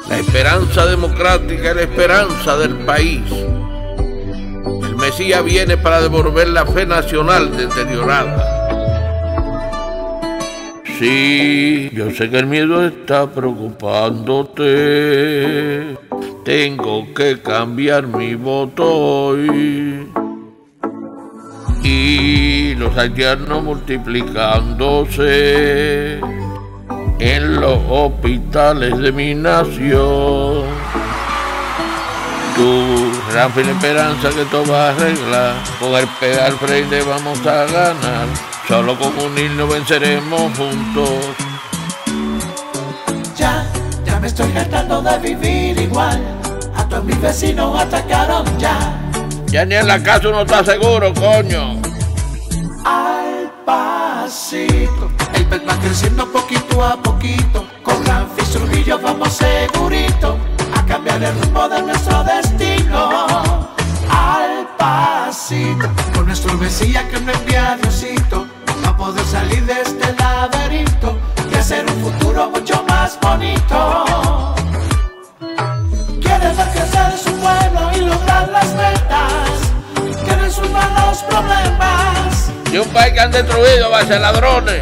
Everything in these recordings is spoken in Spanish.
La esperanza democrática es la esperanza del país. El Mesías viene para devolver la fe nacional deteriorada. Sí, yo sé que el miedo está preocupándote. Tengo que cambiar mi voto hoy. Y los haitianos multiplicándose en los hospitales de mi nación. Tu gran fin esperanza que todo va a arreglar. Con el pedal frente vamos a ganar. Solo con unirnos venceremos juntos. Ya me estoy hartando de vivir igual. A todos mis vecinos atacaron ya. Ya ni en la casa uno está seguro, coño. Al pasito, el pez va creciendo poquito a poquito. Con Ramfi Trujillo vamos segurito a cambiar el rumbo de nuestro destino. Al pasito, con nuestro Mesías que nos envía Diosito, va a poder salir de este laberinto y hacer un futuro mucho más bonito. Quiere ver crecer su pueblo y lograr las metas que resuelvan los problemas. Y un país que han destruido va a ser ladrones.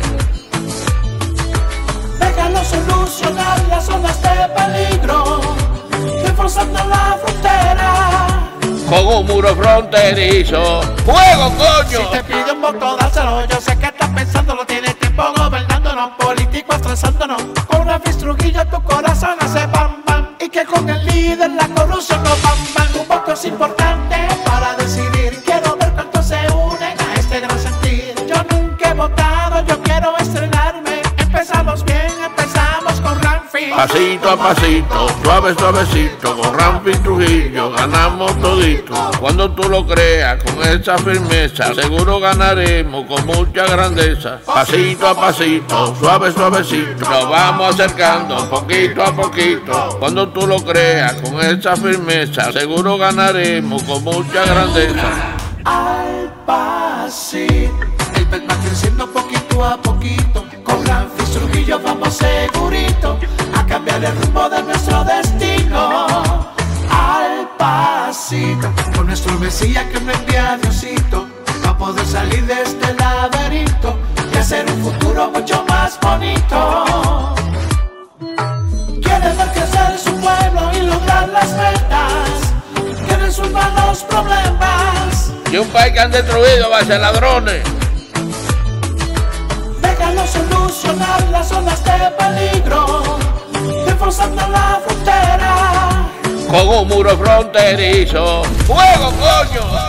Déjalo solucionar las zonas de peligro, reforzando la frontera. Con un muro fronterizo. ¡Fuego, coño! Si te pide un voto, dáselo. Yo sé que estás pensando, no tiene tiempo gobernándonos, políticos estresándonos. Con Ramfi Trujillo tu corazón hace bam bam, y que con el líder la corrupción no bam bam. Un voto es importante para decidir. Quiero ver cuántos se unen a este gran sentir. Yo nunca he votado, yo quiero estrenarme. Empezamos bien, empezamos con Ramfi. Pasito a pasito, suave suavecito, con Ramfi Trujillo ganamos todito. Cuando tú lo creas, con esa firmeza, seguro ganaremos con mucha grandeza. Pasito a pasito, suave suavecito, nos vamos acercando poquito a poquito. Cuando tú lo creas, con esa firmeza, seguro ganaremos con mucha grandeza. Al pasito, el pez va creciendo poquito a poquito. Con Ramfi Trujillo vamos segurito a cambiar el rumbo de nuestro destino. Al pasito, con nuestro Mesías que nos envía Diosito, va a poder salir de este laberinto y hacer un futuro mucho más bonito. Quiere ver crecer su pueblo y lograr las metas que resuelvan los problemas. Y un país que han destruido va a ser ladrones. Déjalo solucionar las zonas de peligro, reforzando la frontera. Con un muro fronterizo. ¡Fuego, coño!